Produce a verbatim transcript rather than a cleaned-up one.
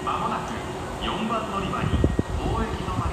まもなくよんばん乗り場に大駅止まり